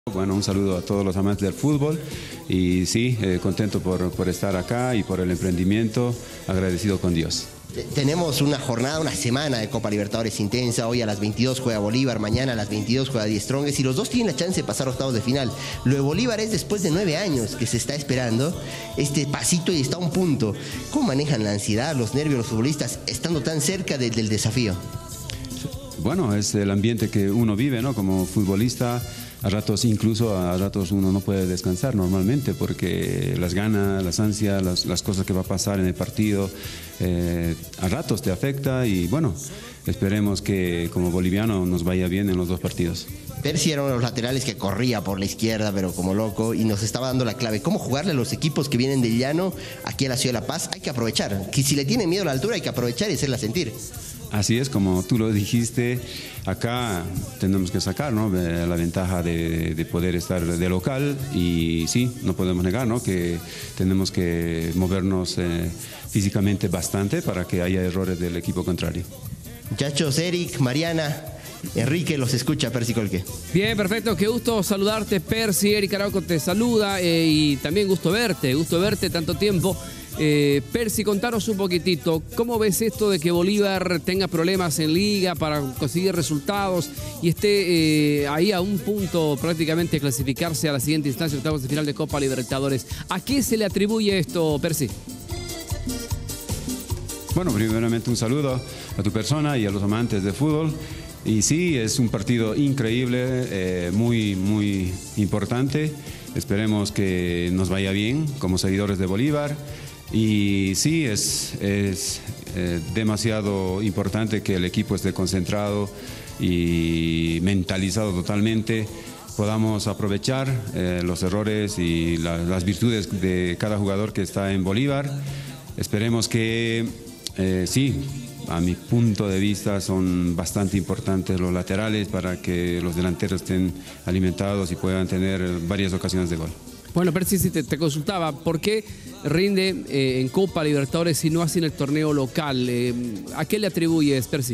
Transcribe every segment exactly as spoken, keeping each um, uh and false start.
Bueno, un saludo a todos los amantes del fútbol y sí, eh, contento por, por estar acá y por el emprendimiento, agradecido con Dios. Tenemos una jornada, una semana de Copa Libertadores intensa. Hoy a las veintidós juega Bolívar, mañana a las veintidós juega Die Strongest y los dos tienen la chance de pasar a octavos de final. Lo de Bolívar es después de nueve años que se está esperando este pasito y está a un punto. ¿Cómo manejan la ansiedad, los nervios, los futbolistas estando tan cerca de, del desafío? Bueno, es el ambiente que uno vive, ¿no? Como futbolista. A ratos, incluso a ratos uno no puede descansar normalmente porque las ganas, las ansias, las, las cosas que va a pasar en el partido, eh, a ratos te afecta y bueno, esperemos que como boliviano nos vaya bien en los dos partidos. Percy era uno de los laterales que corría por la izquierda, pero como loco, y nos estaba dando la clave. ¿Cómo jugarle a los equipos que vienen del llano aquí a la Ciudad de La Paz? Hay que aprovechar. Que si le tienen miedo a la altura hay que aprovechar y hacerla sentir. Así es, como tú lo dijiste, acá tenemos que sacar, ¿no?, la ventaja de, de poder estar de local y sí, no podemos negar, ¿no?, que tenemos que movernos eh, físicamente bastante para que haya errores del equipo contrario. Muchachos, Eric, Mariana, Enrique, los escucha Percy Colque. Bien, perfecto, qué gusto saludarte, Percy. Eric Araujo te saluda eh, y también gusto verte, gusto verte tanto tiempo. Eh, Percy, contanos un poquitito, ¿cómo ves esto de que Bolívar tenga problemas en liga para conseguir resultados y esté eh, ahí a un punto prácticamente de clasificarse a la siguiente instancia, octavos de final de Copa Libertadores? ¿A qué se le atribuye esto, Percy? Bueno, primeramente un saludo a tu persona y a los amantes de fútbol. Y sí, es un partido increíble, eh, muy, muy importante. Esperemos que nos vaya bien como seguidores de Bolívar. Y sí, es, es eh, demasiado importante que el equipo esté concentrado y mentalizado totalmente. Podamos aprovechar eh, los errores y la, las virtudes de cada jugador que está en Bolívar. Esperemos que eh, sí, a mi punto de vista son bastante importantes los laterales para que los delanteros estén alimentados y puedan tener varias ocasiones de gol. Bueno, Percy, si te, te consultaba, ¿por qué rinde eh, en Copa Libertadores y no así en el torneo local? Eh, ¿A qué le atribuyes, Percy?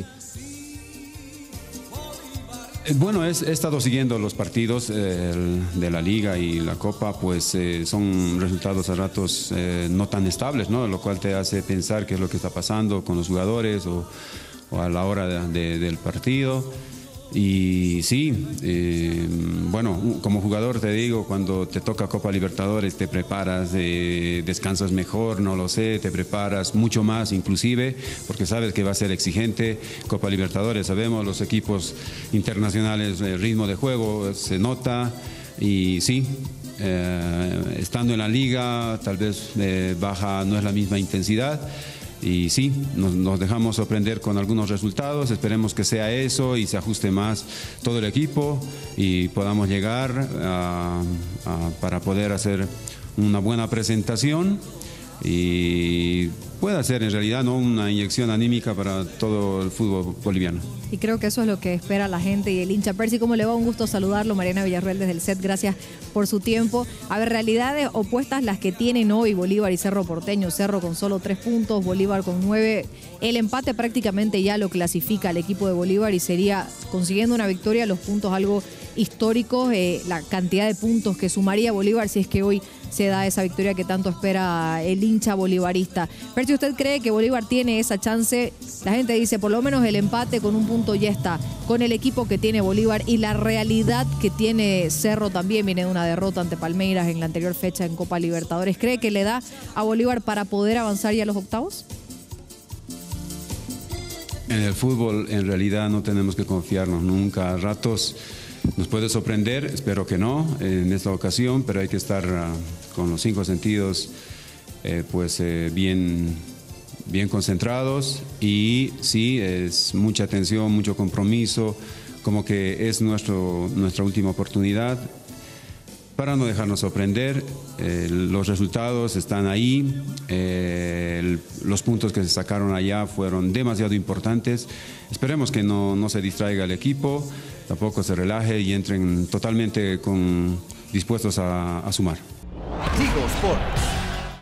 Bueno, he, he estado siguiendo los partidos eh, de la Liga y la Copa, pues eh, son resultados a ratos eh, no tan estables, ¿no? Lo cual te hace pensar qué es lo que está pasando con los jugadores o, o a la hora de, de, del partido. Y sí, eh, bueno, como jugador te digo, cuando te toca Copa Libertadores te preparas, eh, descansas mejor, no lo sé, te preparas mucho más inclusive, porque sabes que va a ser exigente. Copa Libertadores, sabemos, los equipos internacionales, el ritmo de juego se nota y sí, eh, estando en la liga tal vez eh, baja, no es la misma intensidad. Y sí, nos, nos dejamos sorprender con algunos resultados, esperemos que sea eso y se ajuste más todo el equipo y podamos llegar a, a, para poder hacer una buena presentación y pueda ser en realidad, ¿no?, una inyección anímica para todo el fútbol boliviano. Y creo que eso es lo que espera la gente y el hincha. Percy, ¿cómo le va? Un gusto saludarlo. Mariana Villarreal desde el set, gracias por su tiempo. A ver, realidades opuestas las que tienen hoy Bolívar y Cerro Porteño. Cerro con solo tres puntos, Bolívar con nueve. El empate prácticamente ya lo clasifica al equipo de Bolívar y sería, consiguiendo una victoria, los puntos algo históricos, eh, la cantidad de puntos que sumaría Bolívar si es que hoy se da esa victoria que tanto espera el hincha bolivarista. Percy, ¿usted cree que Bolívar tiene esa chance? La gente dice, por lo menos el empate con un punto ya está, con el equipo que tiene Bolívar y la realidad que tiene Cerro también, viene de una derrota ante Palmeiras en la anterior fecha en Copa Libertadores. ¿Cree que le da a Bolívar para poder avanzar ya a los octavos? En el fútbol en realidad no tenemos que confiarnos nunca, a ratos nos puede sorprender, espero que no en esta ocasión, pero hay que estar uh, con los cinco sentidos eh, pues eh, bien, bien concentrados y sí, es mucha atención, mucho compromiso, como que es nuestro, nuestra última oportunidad para no dejarnos sorprender. Eh, los resultados están ahí, eh, el, los puntos que se sacaron allá fueron demasiado importantes, esperemos que no, no se distraiga el equipo, tampoco se relaje y entren totalmente con, dispuestos a, a sumar. Tigo Sports.